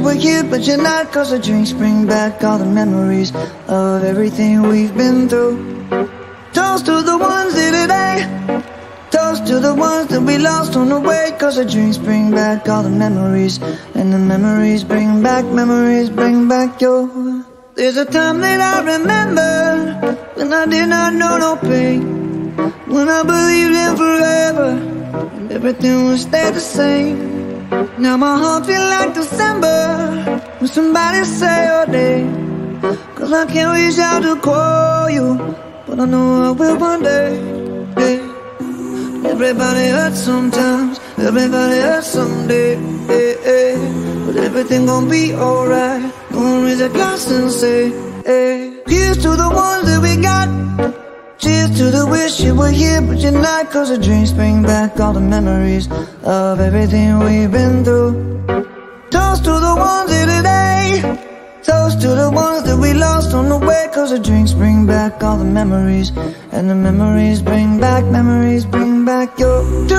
were here, but you're not. Cause the drinks bring back all the memories of everything we've been through. Toast to the ones here today. Toast to the ones that we lost on the way. Cause the drinks bring back all the memories, and the memories bring back your. There's a time that I remember when I did not know no pain, when I believed in forever and everything would stay the same. Now my heart feel like December when somebody say your name. Cause I can't reach out to call you, but I know I will one day. Everybody hurts sometimes, everybody hurts someday. But everything gon' be alright. Gonna raise a glass and say, here's to the ones that we got. Cheers to the wish you were here, but you're not. Cause the drinks bring back all the memories of everything we've been through. Toast to the ones here today. Toast to the ones that we lost on the way. Cause the drinks bring back all the memories, and the memories bring back your.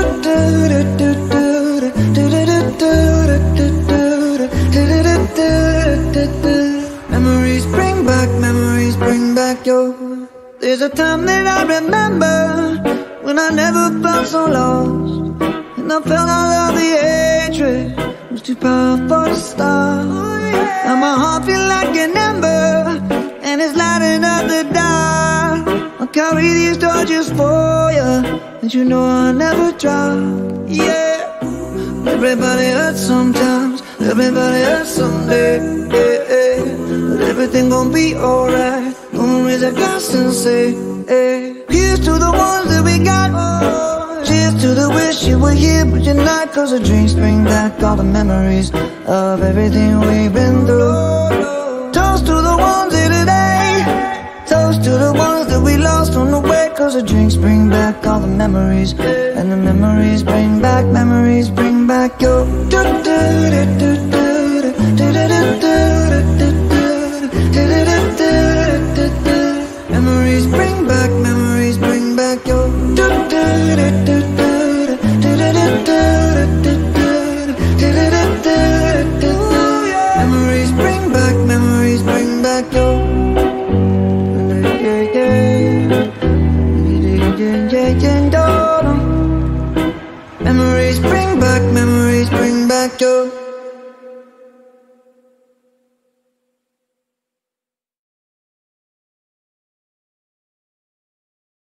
Memories bring back your. There's a time that I remember when I never felt so lost, and I felt all of the hatred was too powerful to stop. Now my heart feel like an ember, and it's lighting up the dark. I'll carry these torches for you, and you know I'll never drop. Yeah, everybody hurts sometimes, everybody hurts someday. But everything gon' be alright. Gonna raise a glass and say, here's to the ones that we got. Cheers to the wish you were here, but you're not. Cause the drinks bring back all the memories of everything we've been through. Toast to the ones here today. Toast to the ones that we lost on the way. Cause the drinks bring back all the memories, and the memories bring back your.